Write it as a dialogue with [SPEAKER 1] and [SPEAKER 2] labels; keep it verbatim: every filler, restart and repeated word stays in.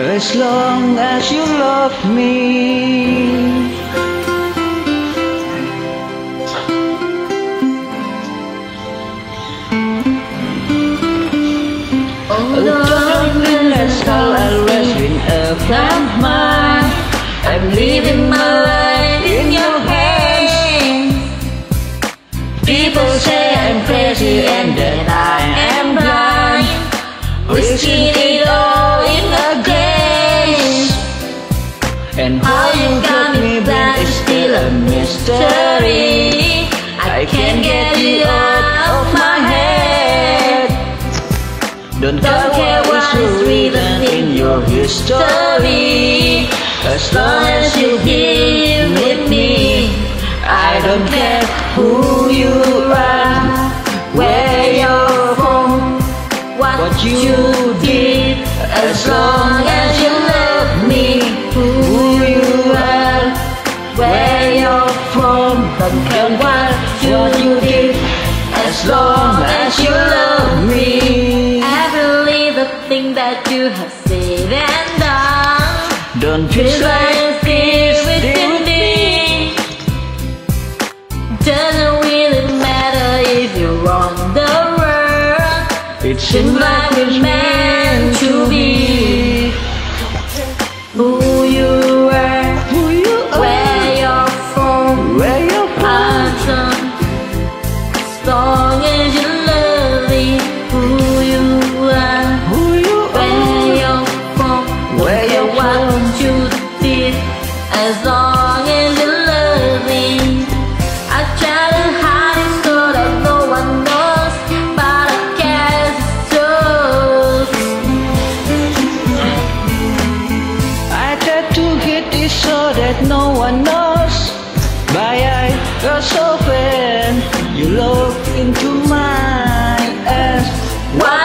[SPEAKER 1] as long as you love me. I'll always been a friend of mine. I'm living my life in your hands. People say I'm crazy and that I am blind, risking it all in a game. And how you got me blind is still a mystery. I can't get it out of my head. Don't, Don't care what is written in your history, as long as you're here with me. I don't care who you are, where you're from, what, what you did, as long as you love me. Who you are, where you're from, don't care what you did, as long as you love me.
[SPEAKER 2] Thing that you have said and done,
[SPEAKER 1] don't feel like
[SPEAKER 2] this within me. Doesn't really matter if you're on the world.
[SPEAKER 1] It seems like we're meant to be.
[SPEAKER 2] Who you are,
[SPEAKER 1] who you are,
[SPEAKER 2] where you're from,
[SPEAKER 1] where you're from,
[SPEAKER 2] as long as you love me. Who you are, what you did, as long as you love me. I try to hide it so that no one knows, but I guess it shows.
[SPEAKER 1] I try to hide it so that no one knows, but I got so when you look into my eyes.
[SPEAKER 2] Why